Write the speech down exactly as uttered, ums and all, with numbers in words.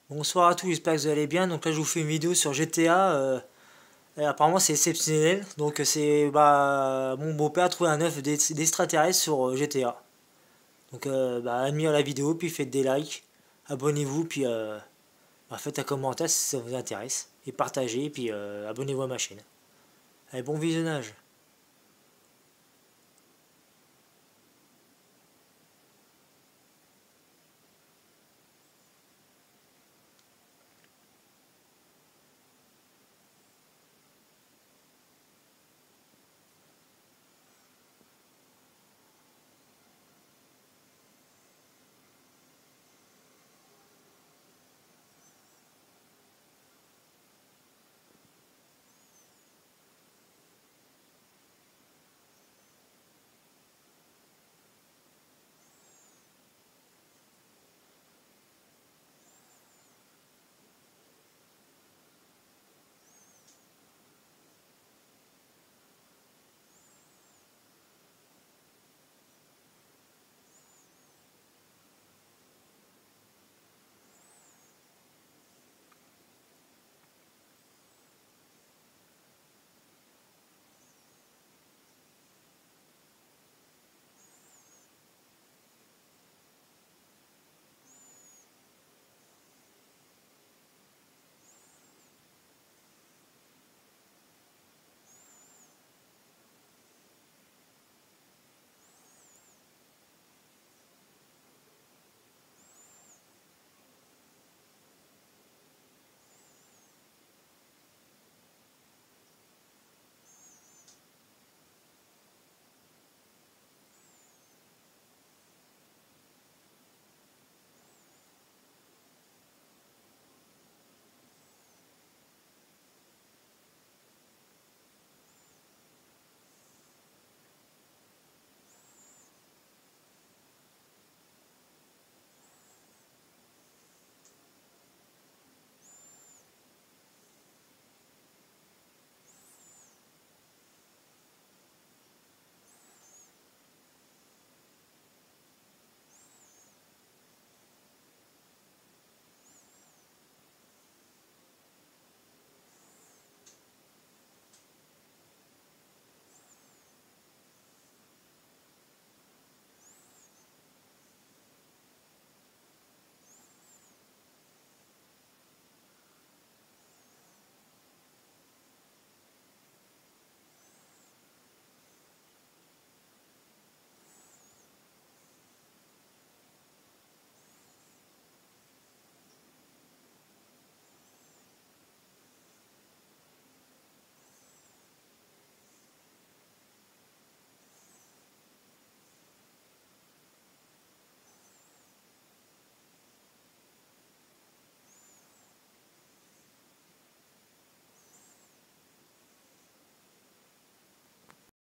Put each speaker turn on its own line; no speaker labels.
Bonsoir à tous, j'espère que vous allez bien. Donc là je vous fais une vidéo sur G T A. Euh, et apparemment c'est exceptionnel. Donc c'est bah mon beau-père a trouvé un œuf d'extraterrestre sur euh, G T A. Donc euh, bah admirez la vidéo, puis faites des likes, abonnez-vous, puis euh, bah, faites un commentaire si ça vous intéresse. Et partagez, puis euh, abonnez-vous à ma chaîne. Allez, bon visionnage.